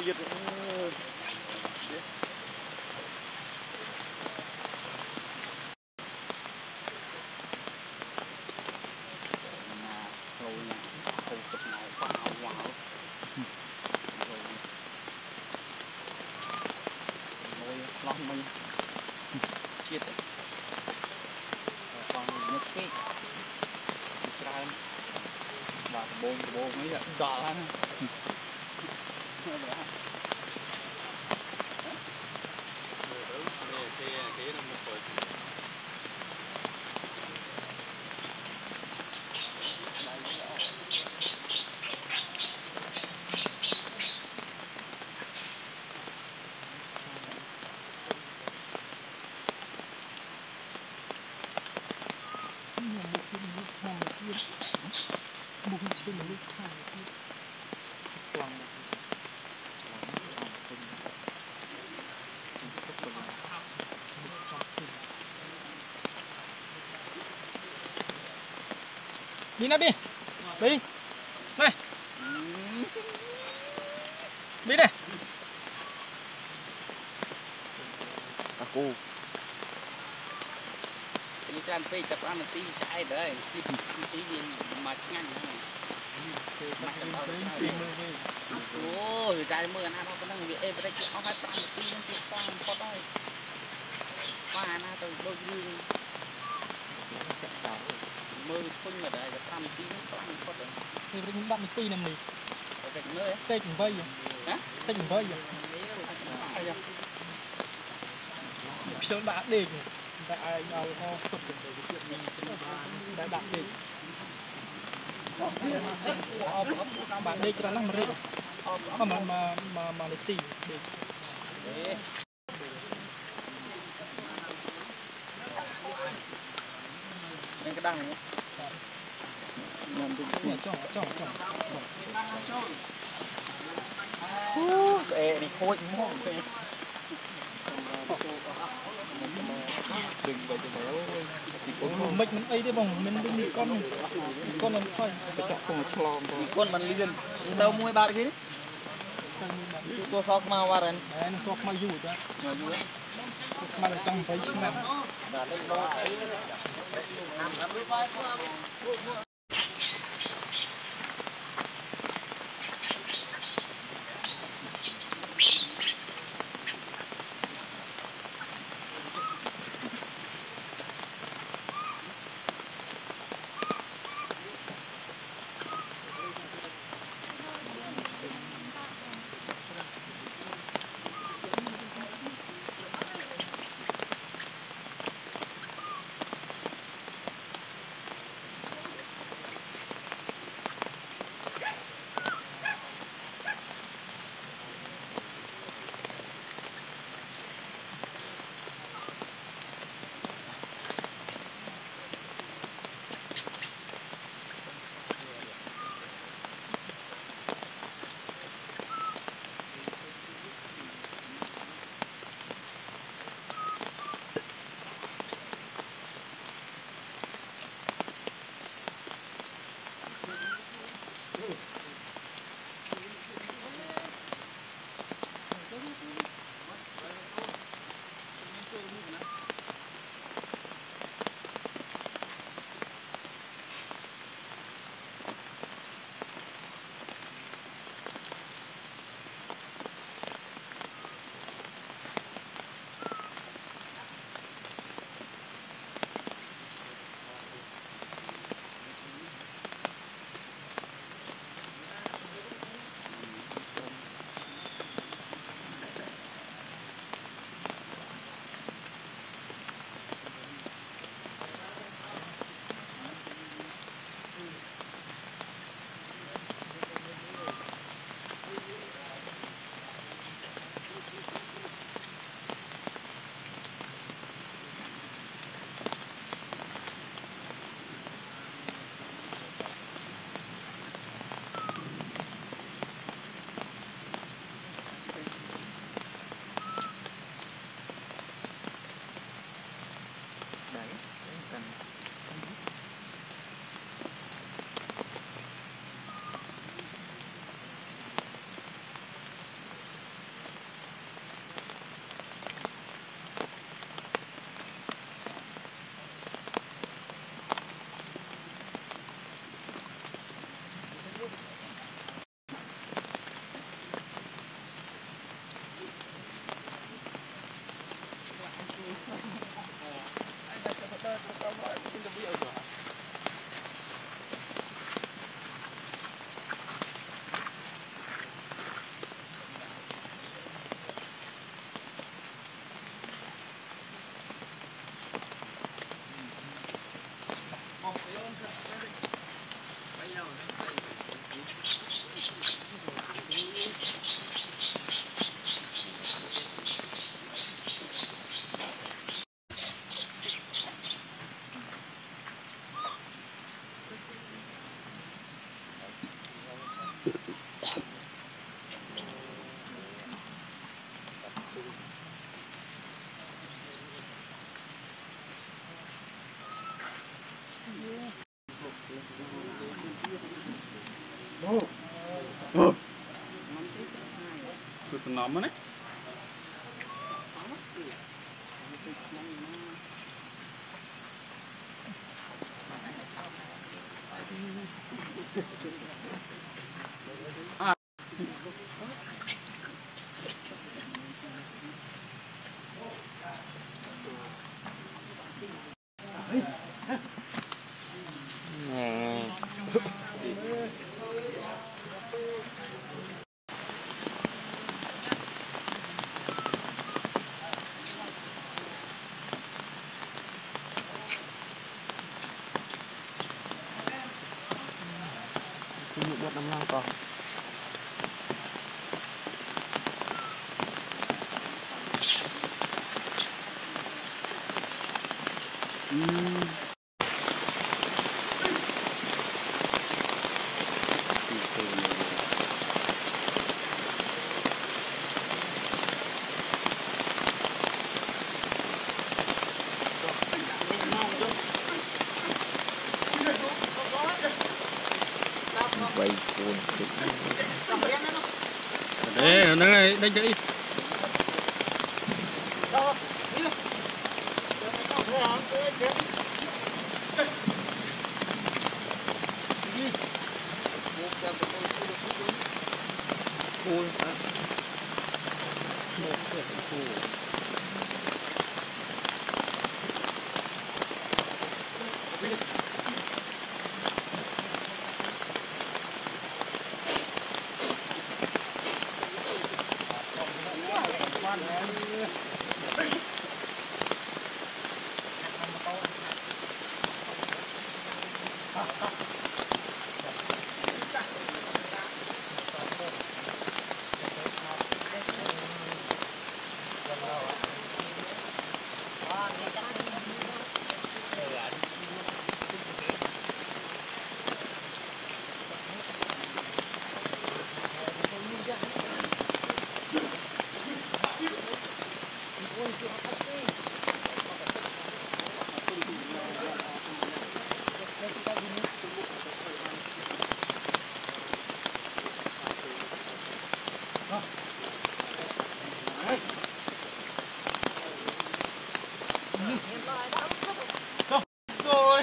Tiệt lòng mình chết đấy còn nhật cái Israel và bồn mấy là đỏ lắm đi nè đi đi này đi này cô đi ra đây tập ăn tí sai đấy tí gì mà nhanh ôi ra mưa na nó có năng việc em đây chỉ có 2 trăm tí nó chỉ tăng có thôi qua na từ đôi như mưa phun ở đây là 5 tí nó tăng có được thì mình đặt tí nằm này cái nơi tết vây hả tết vây Sơn đã đền đã ai nào ho sụp đã đặt đền bạn đây cho nó mà rơi mà lấy tiền để cái đằng này chọn xe này khôi mông đừng vậy cho béo mình ấy thế bông mình đi con nó phải chắc không chlom thôi con mình liền tao mua ba cái gì tôi sọc màu vào đây nó sọc màu dù đó mà là trong phải xem Sự nóng đấy. Buat 6 langkah. Vậy cuốn Đây, đây chị. Rồi.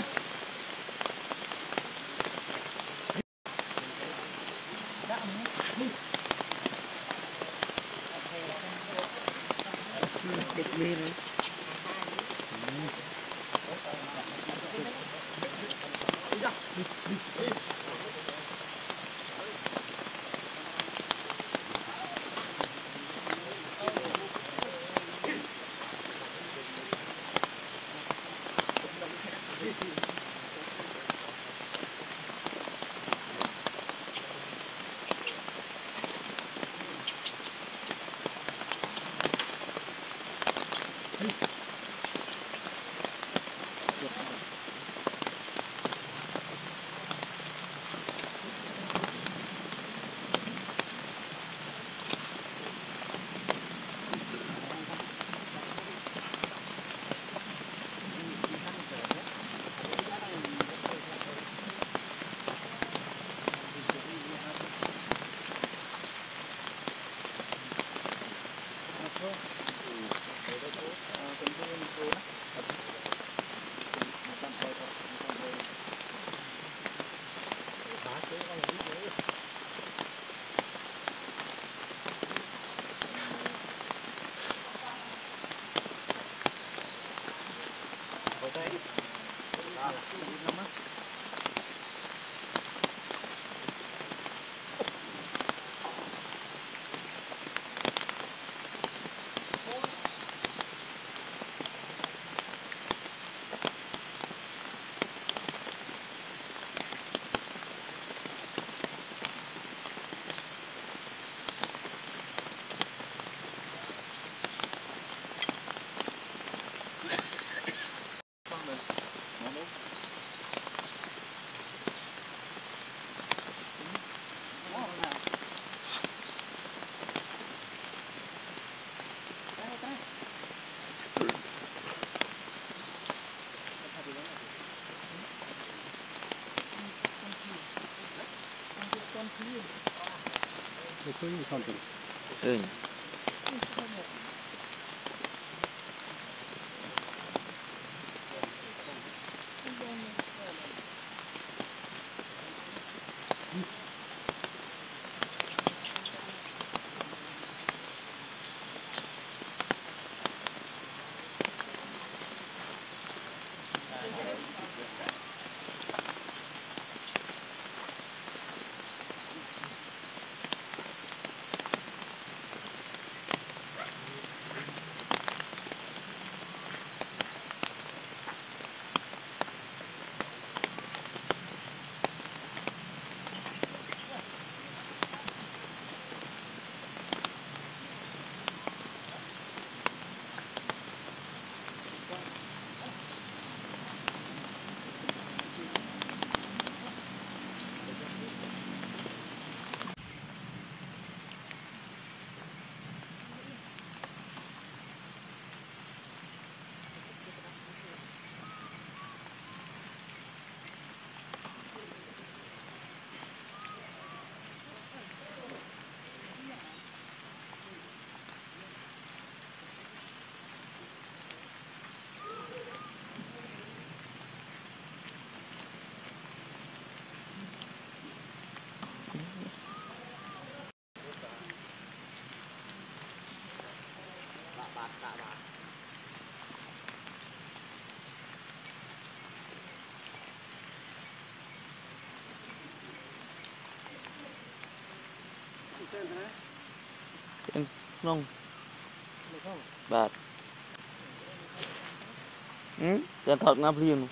địch lên. Ơi. Nông bạt chân thật ngáp liềm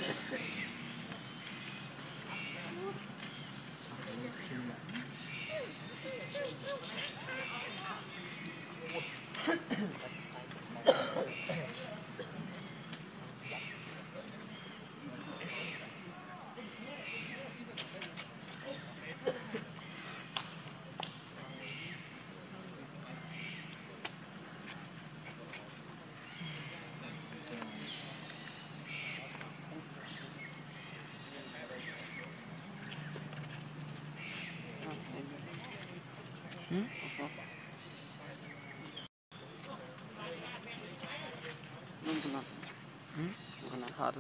hot.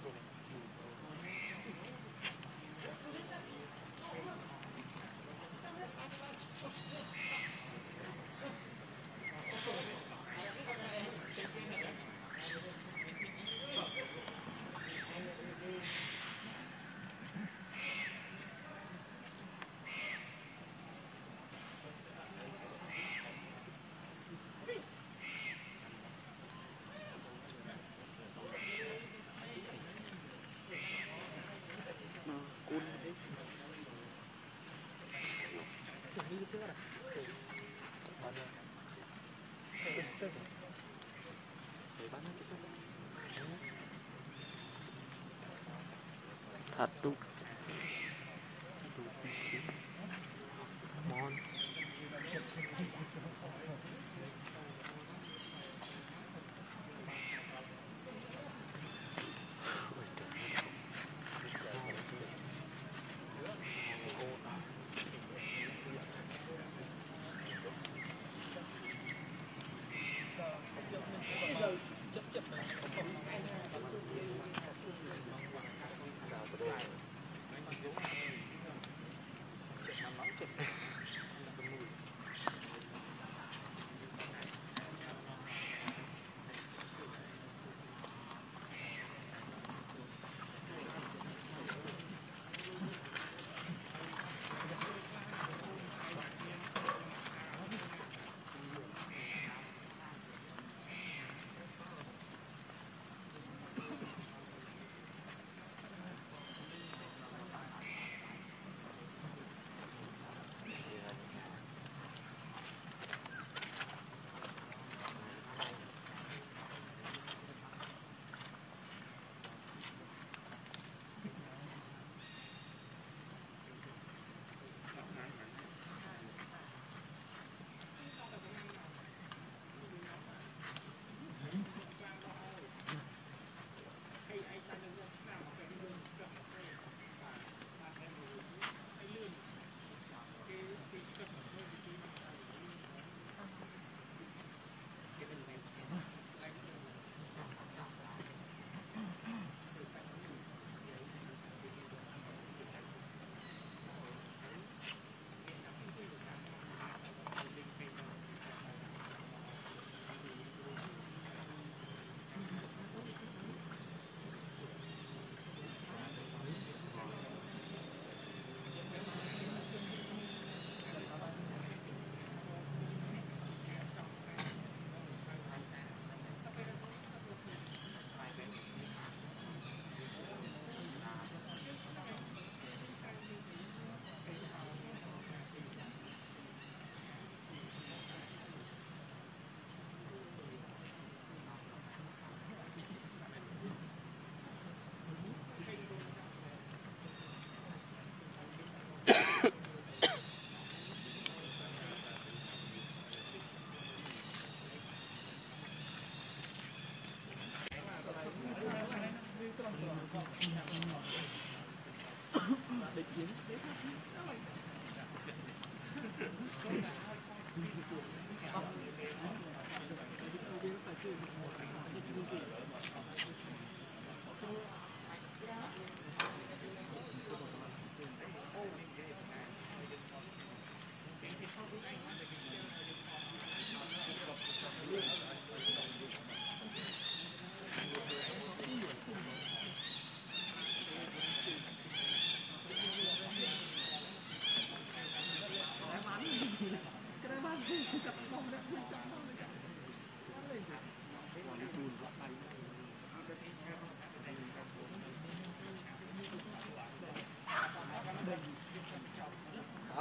Satu.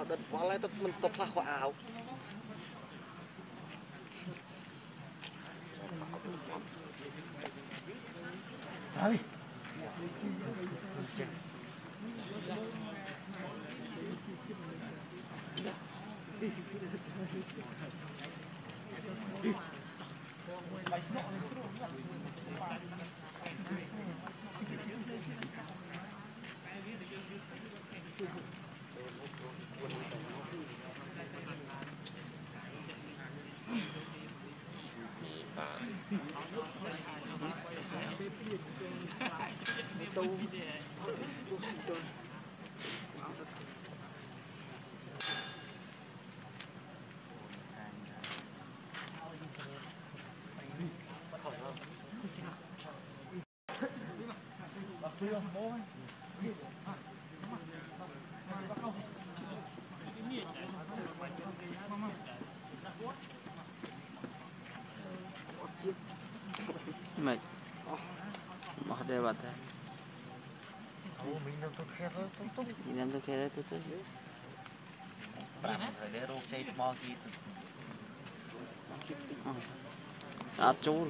đợt quá lại mình tập là quả áo Đấy. mày bỏ đây bạn thấy mình đang tôi khe thôi tôi nhìn em tôi khe đấy tôi phải để rô chơi mò gì sát chú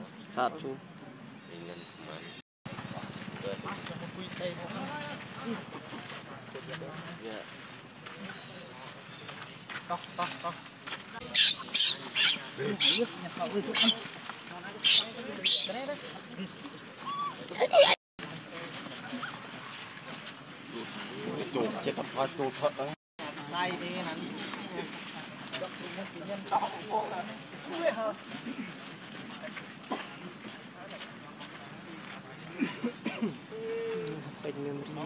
chuột chết tập hoa chuột thật đấy Sai đi nè. bên ngâm nó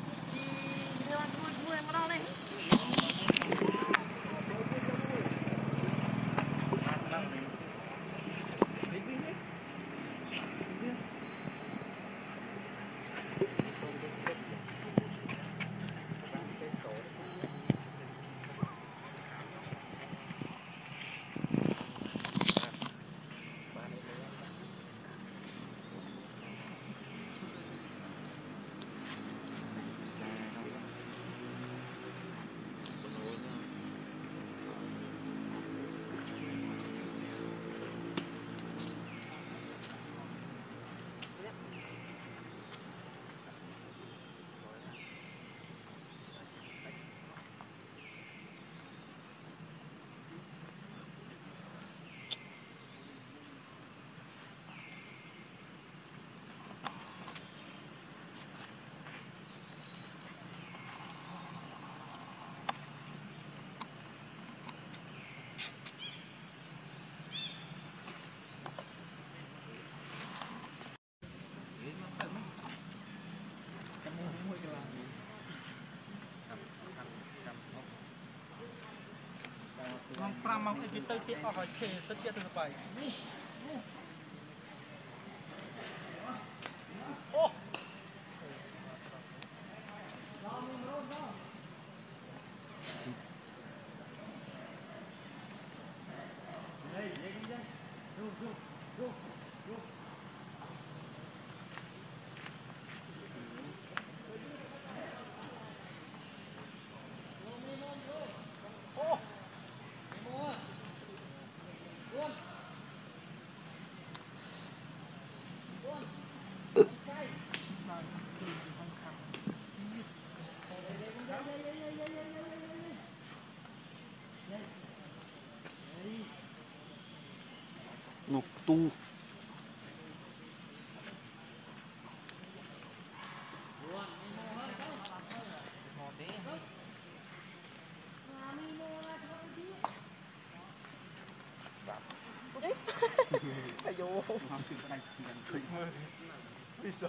Ngon 5 ម៉ោងទៅទៀតអស់ហើយខេទៅទៀតទៅបាយអូ nục tu Ayo. Bisa.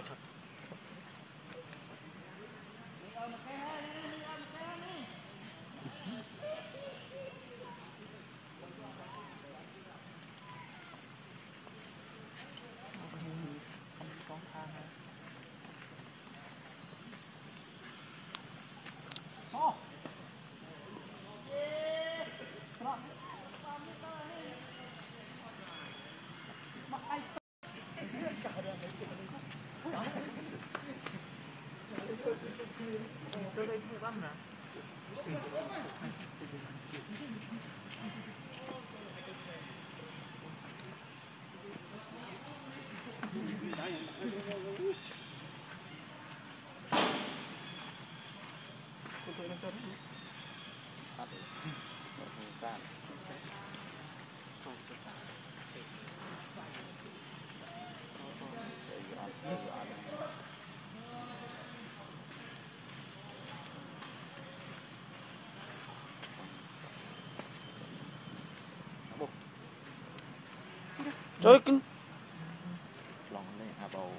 Tôi đây không phải băm nè. Trời kinh. lòng lên à bầu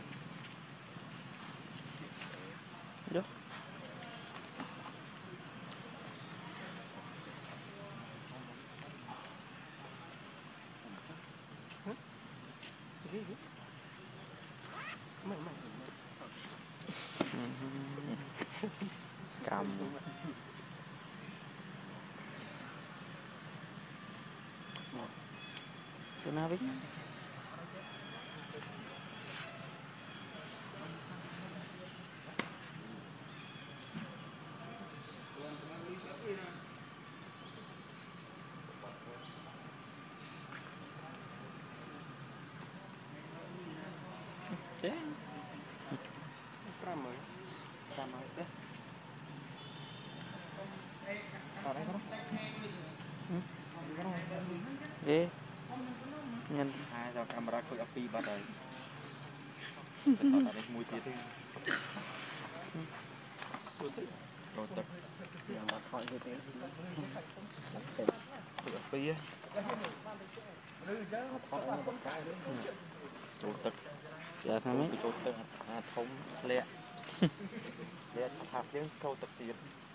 Vô. Cầm. Cái nào biết? thế Pram rồi đấy ở đây không Ghê. Nhìn. hai giờ camera khôi ấp bắt rồi ở đây mùi tiết đi rồi tập giờ mà khỏi như thế khôi ấp á rồi tập Dạ thằng mấy. chỗ tập thông lẹ lẹ thạp những câu tập tiền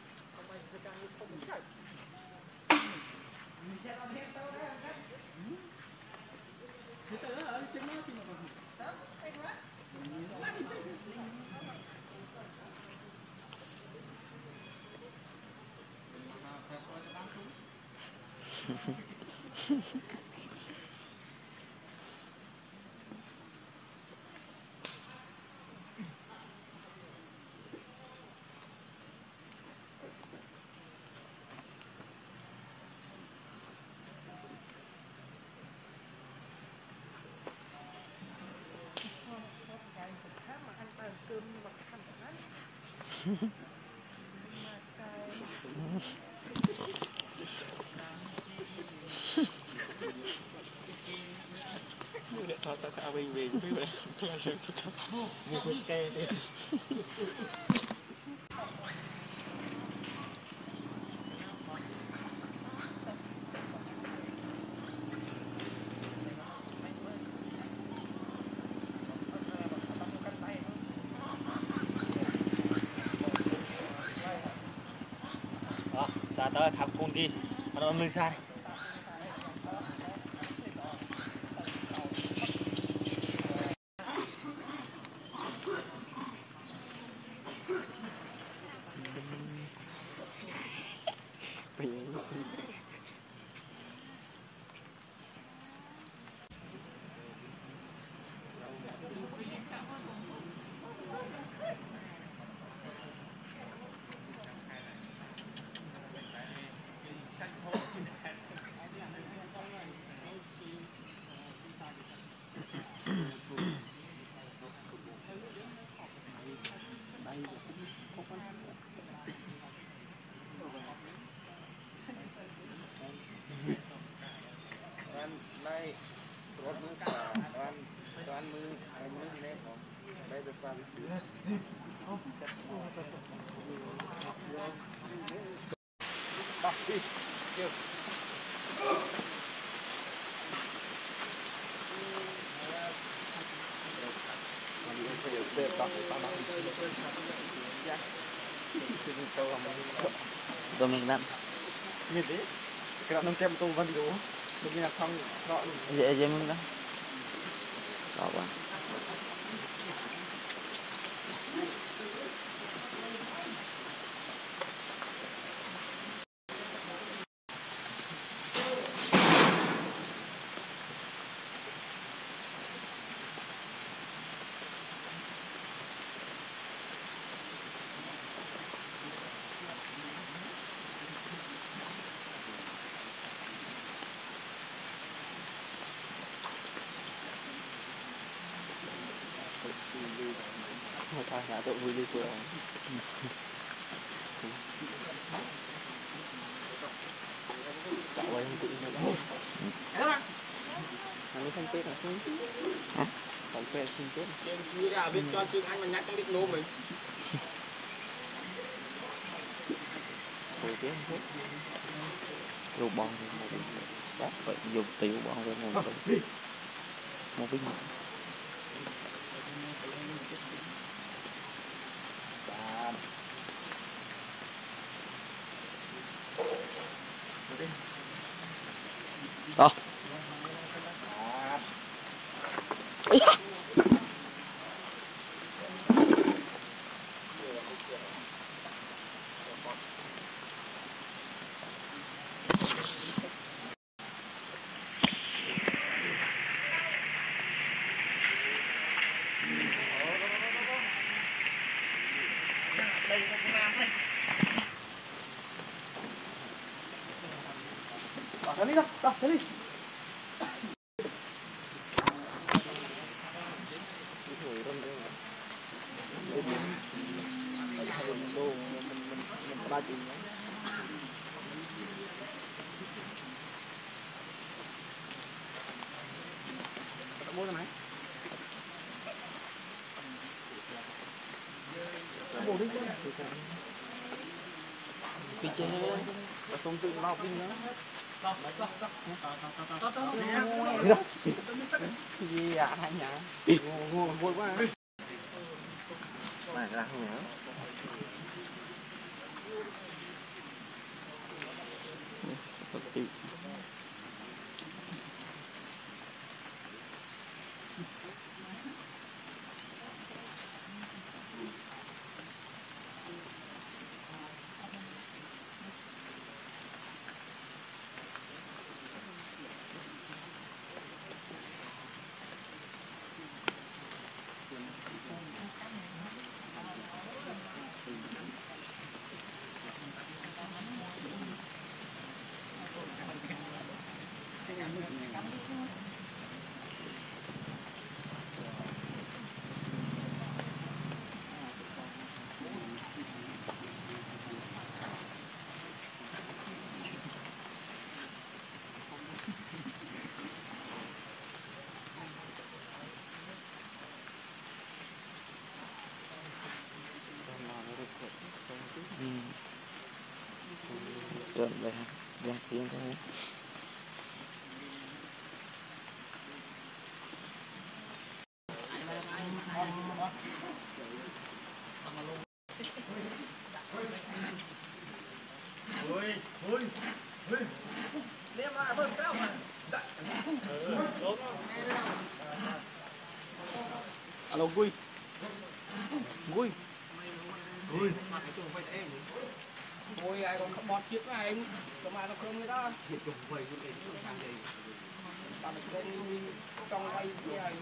Họ sẽ cả bình về với vậy là sự một cái kè đấy. xa tới thăm con kia nó lưng xa Đây, rốt mưa xả, đoán mưa này không? Đây được vào. Đọc đi, kêu. Tôm mình lắm. Như thế, cái đó nông kem tôm văn đủ. Đừng như là không rõ luôn. Dễ dễ mình đó. Đó quá. Đã tự vui đi cười. Cậu ấy không tự nhiên. Anh không biết là không. Hả? Không biết không biết. Như là biết cho chương anh mà nhắc trong đích nô mình. Hồi biết không biết. Vô bong rồi một bình. Đó, vậy dùng tiểu bong rồi một bình. Một bình. Đó. Thế đi đâu? Đâu, thế đi. Mua cái này. Mua đi. Phi chơi và không tự mau pin nữa. Gì à hai nhà. Ngon vui quá. Này ra không nhớ. Seperti trộn đây ha, giang tiếng thôi. Alo Gui. Gui. Gui. Ôi ai còn không bọt chiếc này anh. Còn mà nó không người ta. Chiếc dùng vầy cái gì. Bạn mình trong quay như này.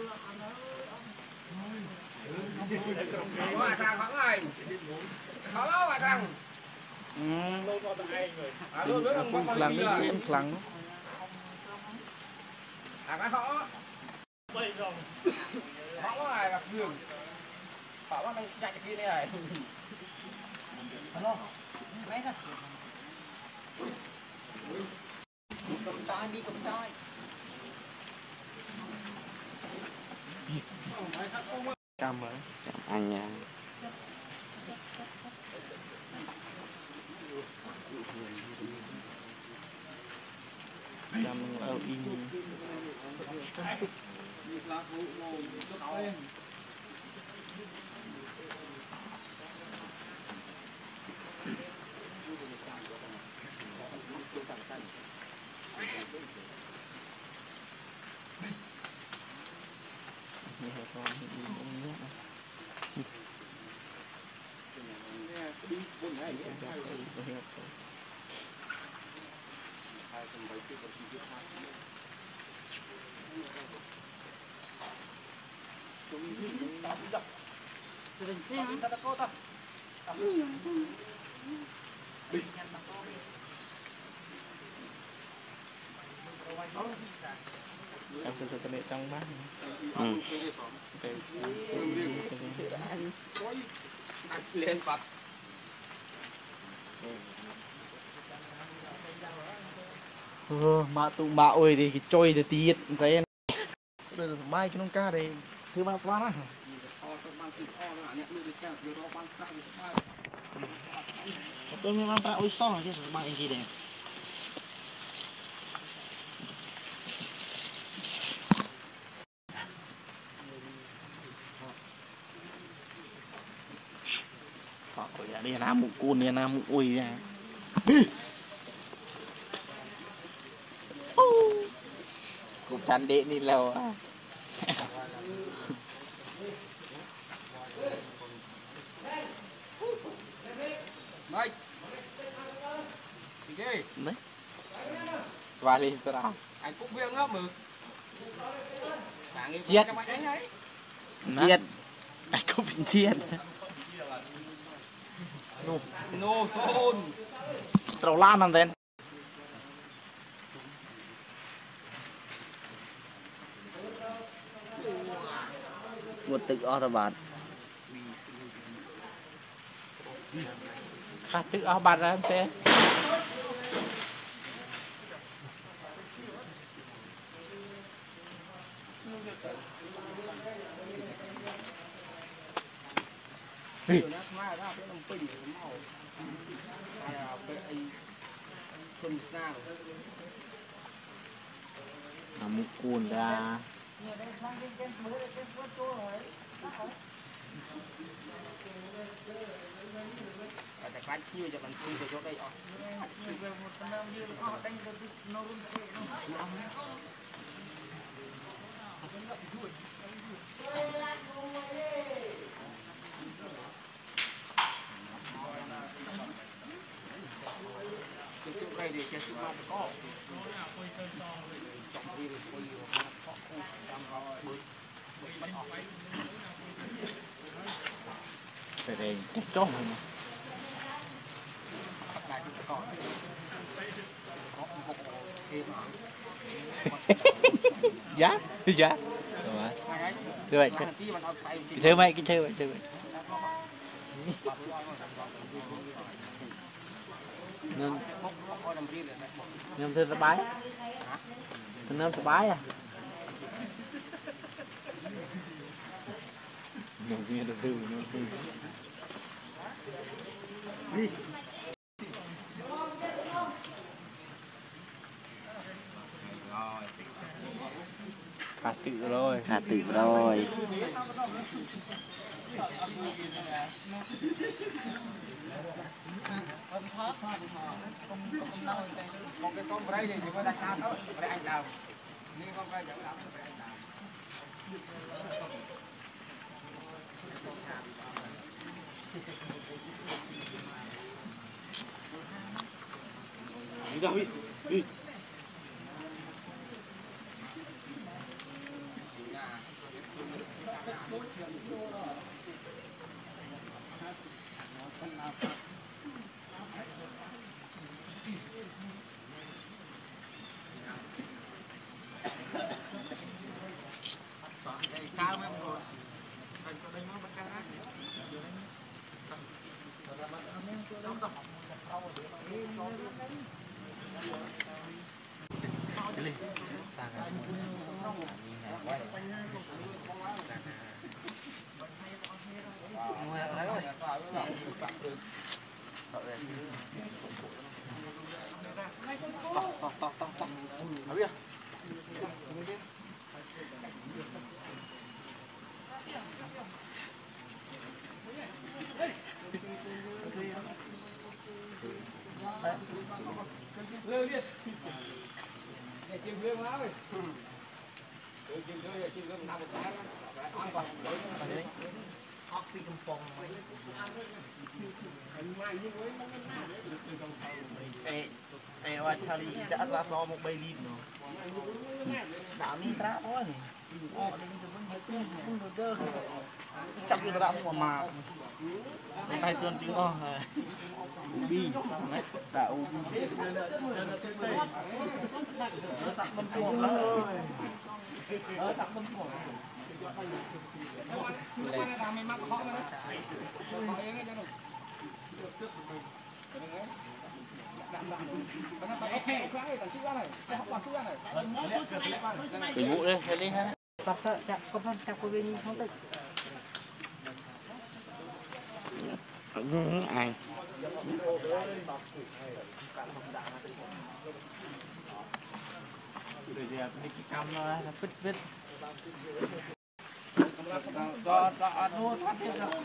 Ngoài thằng hẳn này. Halo ngoài thằng. Phun khlang đi xem khlang. À cái họ. Bây giờ. Họ ngoài gặp giường. Họ đang chạy kia này này. Alo. Mấy thôi. Cầm tay đi cầm tay. Cam rồi. Anh nha. Cam ở in. em sẽ tự trong bát lên Phật mà tụ bạo ơi thì trôi thì tiết giấy đây là mai cái nông ca đây thứ ba quá tôi mới mang ra ôi so chứ bằng gì đây đi nam một côn đi nam một ui ra cục chăn đệ đi lâu à đây đấy và đi sao anh cũng viên á mực chết cho anh ấy chết anh cũng bị chết nô xôn trâu lan làm tên một tự o ta bạn khát tự o bạn ra em xem một cuốn ra แต่ครั้งที่จะมันคือจะยกได้ออกจุดใดเดี๋ยวจะสุดมาก็จับที่คุยอยู่ครับเพราะคู่จำเราบึ้งมันออกไป phải để chốt rồi mà giá giá như vậy chơi mày cái chơi vậy nên thêm bái nên bái à nhiều nghe được đâu đi khá tự rồi con cái con đây thì chỉ có đặt ra thôi để anh đào như con đây dẫn đào để anh đào đi Ê, oa Charlie đã ra so một bay lít rồi. Đã mi ra thôi. Họ đến từ bên không được đơ. Chắc cái đã mà. Tay tuần tiếng o. Ubi. Đã ubi. Nó sặc con chuột lắm. tặng tâm của này làm mình mắc khó mà đấy khó ấy ngay cho nó Bình vụ đi, thế đi ha. Tập sợ chặt con chặt của bên không tự. Ai Rồi giờ cái cam nó là vứt vứt. cho đua thoát thêm rồi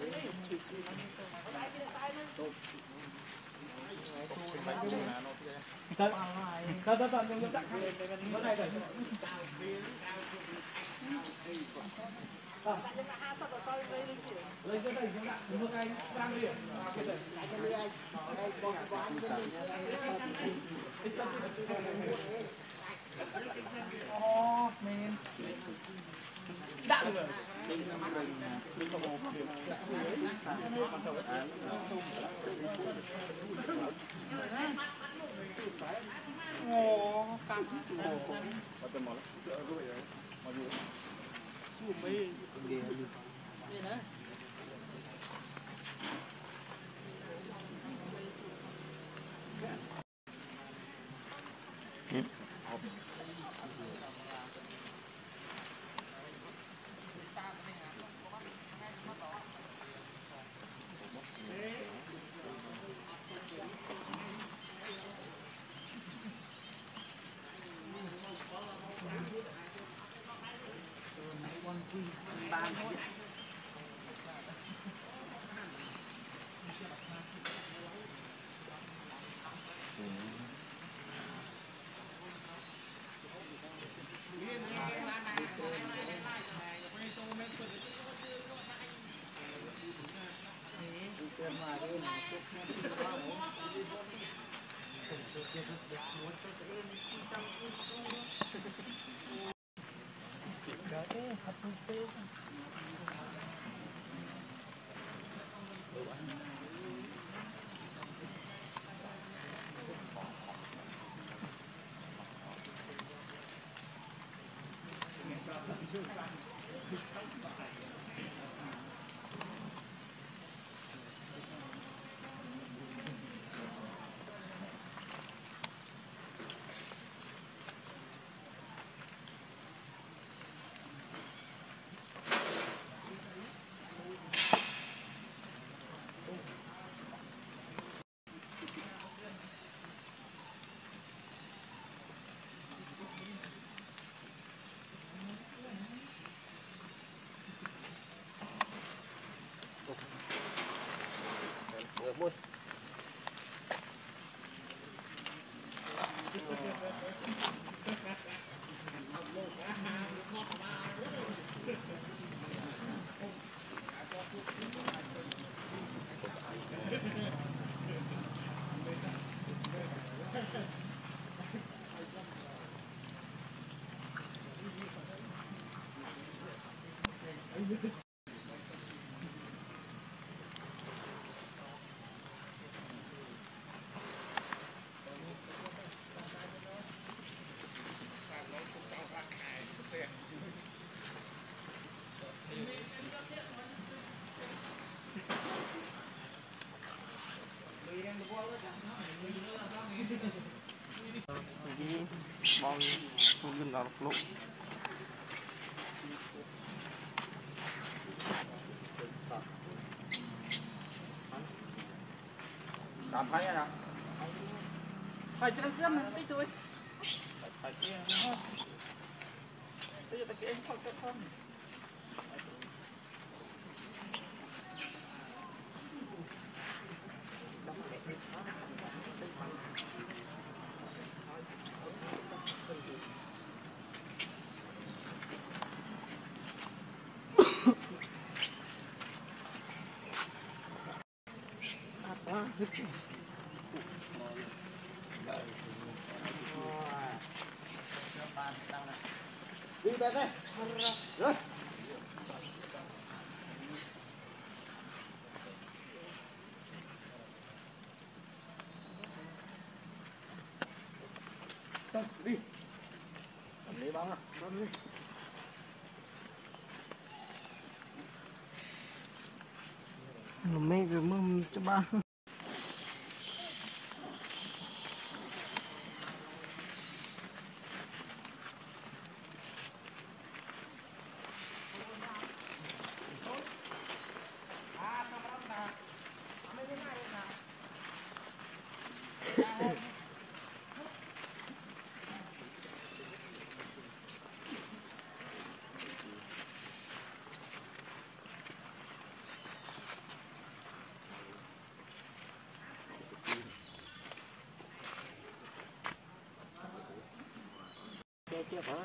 bom nguyên là lục cảm thấy nào Phải chơi cơm này, đi thôi. Bây giờ ta kia em không có không. đi đây đây rồi đi bắn à mấy cái mâm cho ba chưa có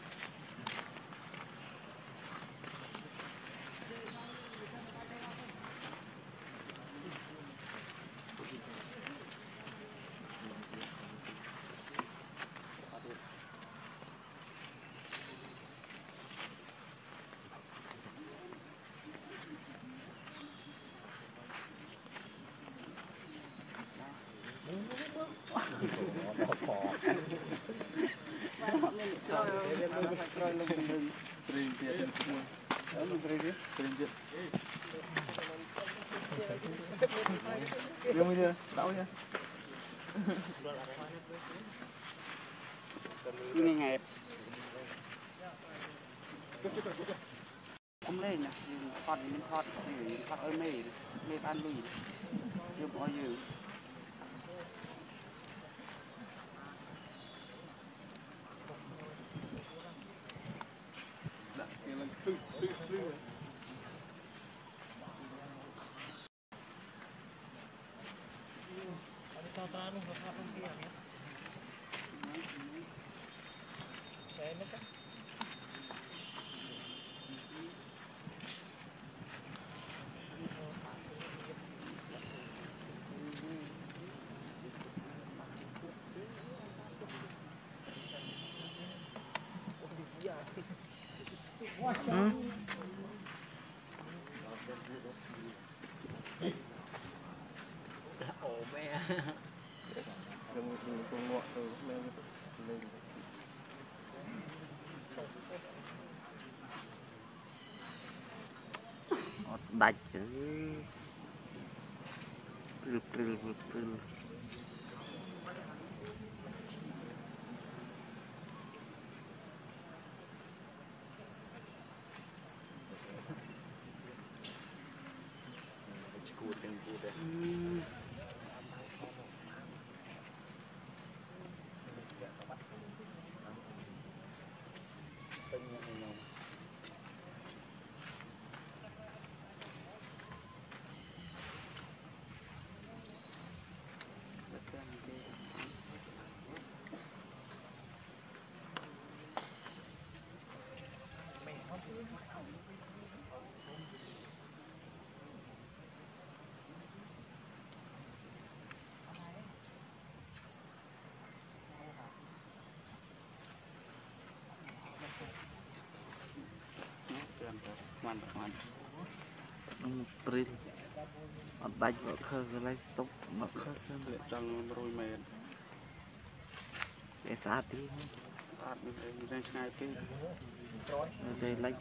Nghe hẹp không lên nè thoát mình thoát ở mê tan lùi chưa bao giờ đạch pril đạch vợ khơi cái lấy stop vợ khơi xem lệ trong rồi mệt cái sát đi ạt mình đang ngay cái đây lấy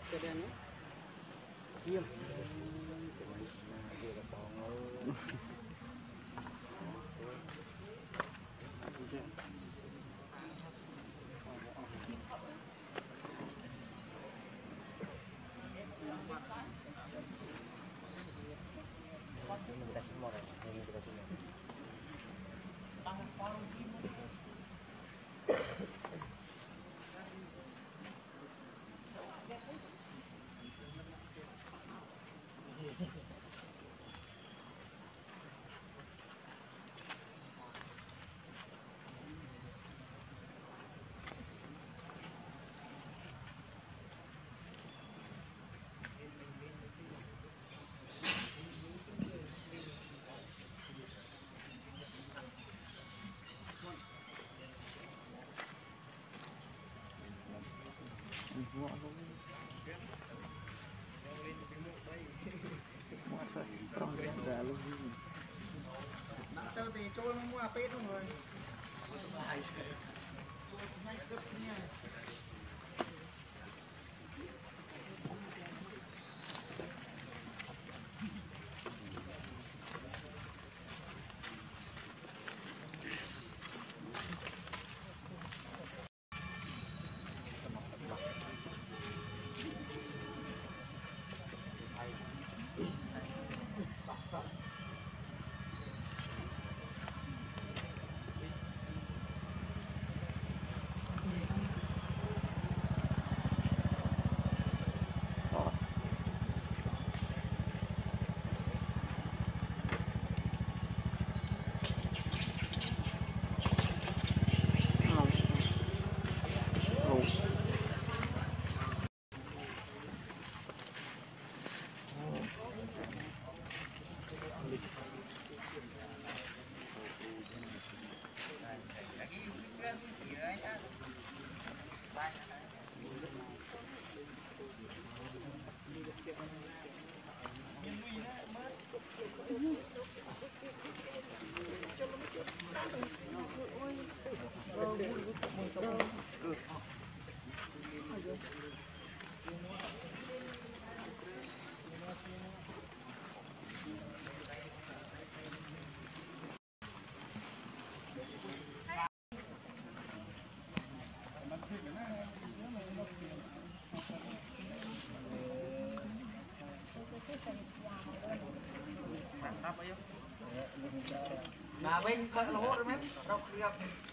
Nah, bên cận lỗ rồi mấy đâu được.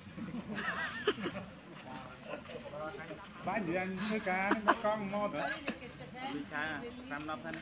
Ba ดือนคือการกล้องมอดมีชาตามรอบท่าน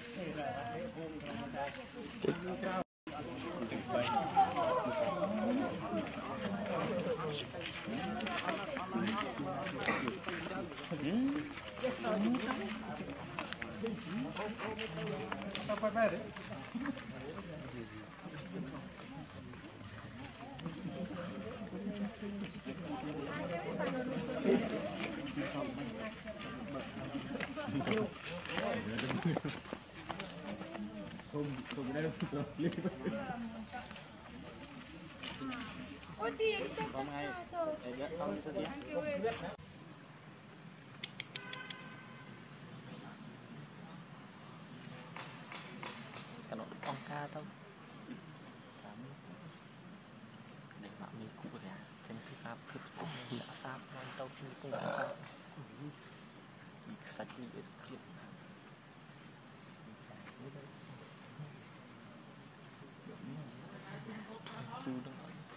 Oh, dia bisa tak? Thank you. Kalau ongka tau kami để bạn mình cụ nhà trên cái cáp thịt cũng đã sáp non tàu khi cũng đã sáp sạch như vậy kia chưa đâu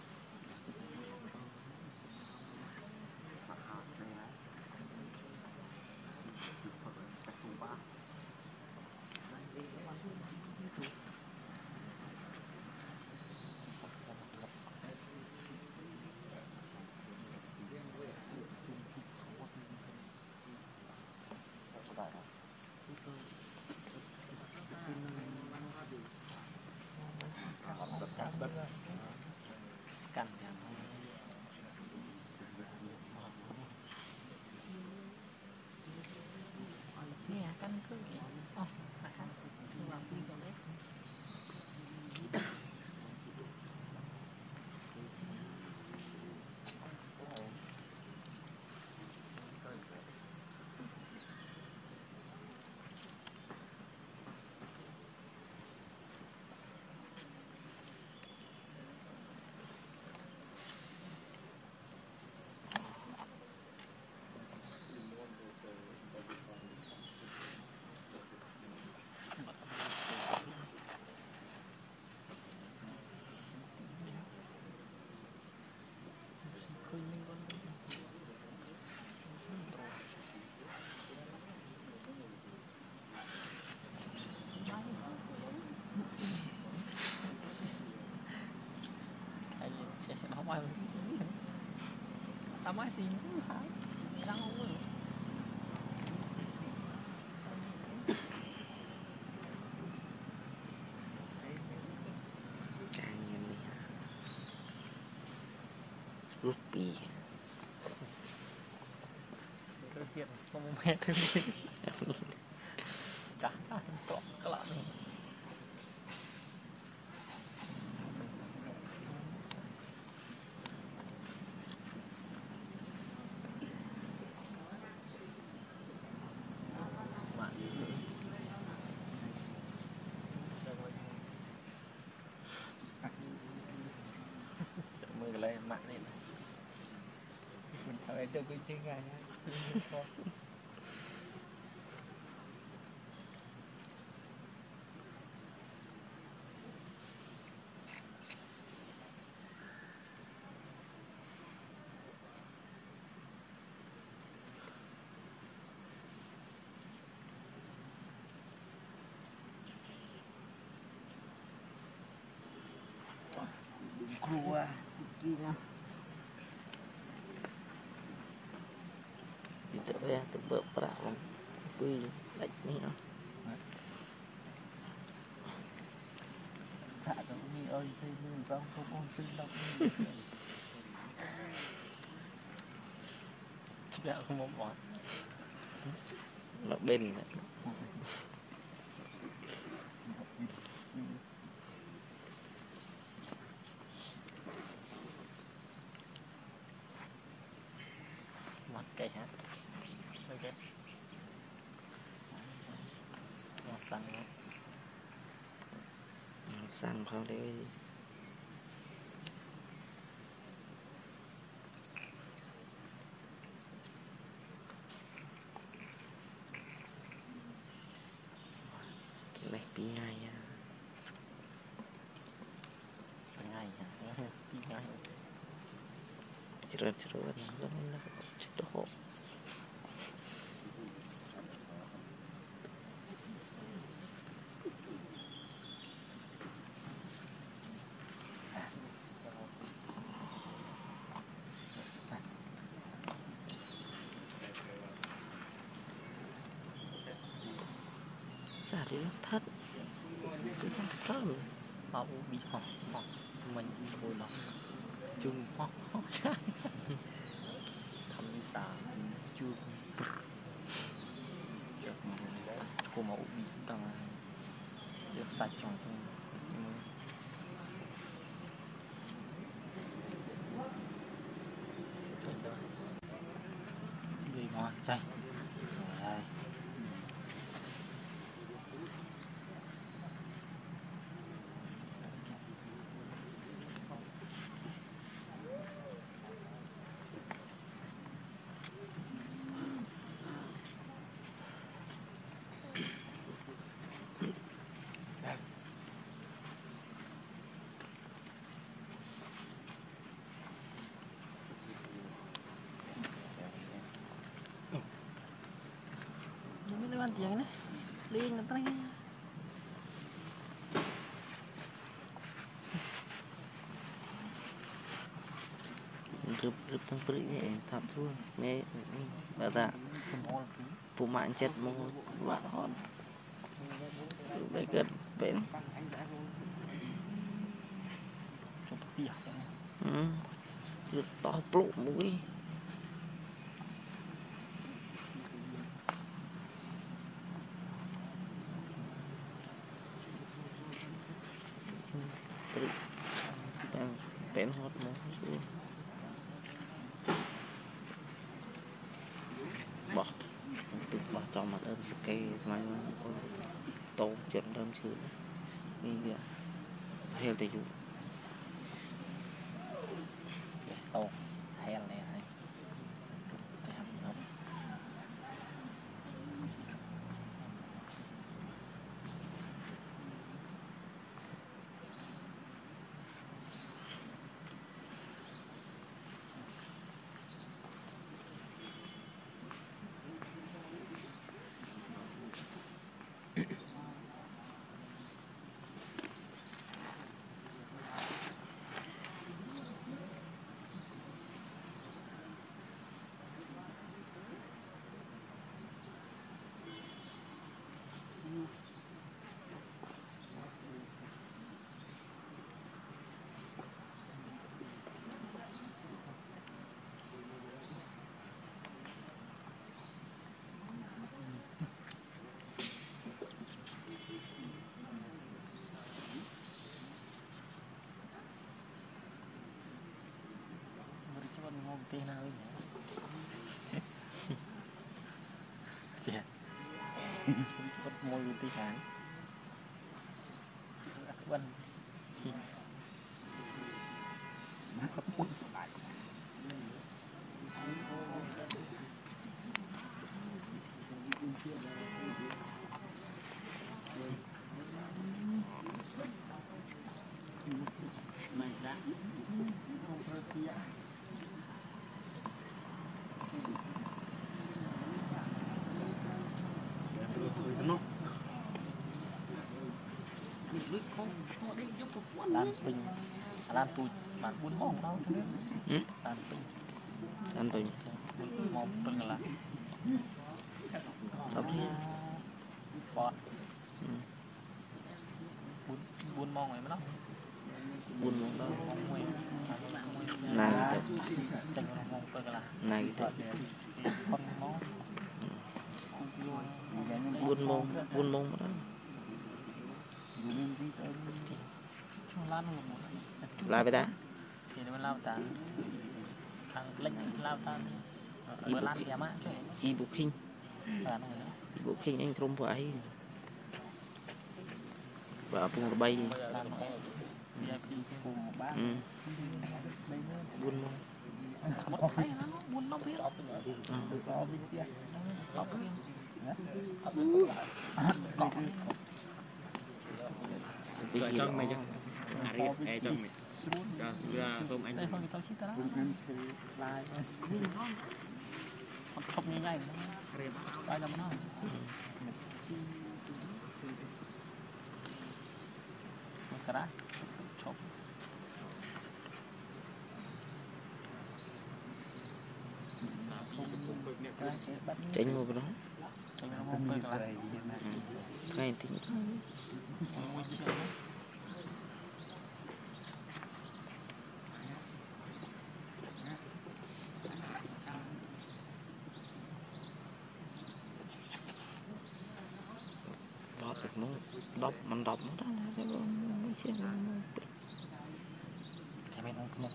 căng nè căn cứ vậy phải không làm gì rồi đấy Chạy nó không ai tao mới xin hả đang không có càng nhìn đi rút bì thực hiện không mẹ thứ chả có cái lạ này mười cái này mạng này mình thấy cho cái chuyện này nhá cua đi tự ra tự bợp bạ không quy lạnh nhỉ thả tao đi ơi thì mình không con xin đâu chứ mẹ không muốn bỏ nó bên này. mặt cây hả ok mặt xăng không đấy này pi ngay nha ngay pi ngay cerut giống nó chết độ xả đi thắt cứ thắt họ bị họ mình thôi đó chung họ sai thầm đi xa chưa cô mẫu bị tầng được sạch trong gì mà đây đây ăn tiếng này liên nó tay rụp thằng bự nhẹ thọt xuống nghe bà ta phụ mạng chết một bạn hòn để gần bên to lộ mũi đang bén hót nó bỏ tự bỏ cho mặt ơn sky mai tô chuyện đâm chữ như vậy heo thì dụ tô heo này không tí nào ấy chết mất môi tí sáng vân Lan Pinh Lan Tui bạn buôn mong đâu sao biết Lan Pinh mong Pinh là sắp đi bọt buôn mong này mới đó buồn mong đâu mong nguyên này tập chân mong Pinh là này tập con mong buồn mong đó lại với ta thì nó lao ta thằng lệnh lao ta vừa lan thì mà e-booking e-booking anh không phải và vùng bay buồn mong một thấy nó buồn nó biết Spesial trong mày cho Ari trong mày cho tôm anh đây không thì tao xích ta đó con chọc như ngay bay ra nó cái đó chọc tránh một cái đó tránh nó không cơ là ngay thì nó đọc mình đọc nó đó là cái mấy xe nó em không không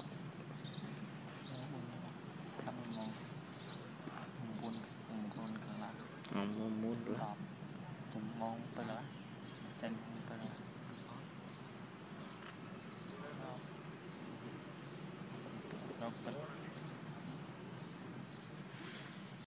muốn là chừng mong tôi là chân tôi là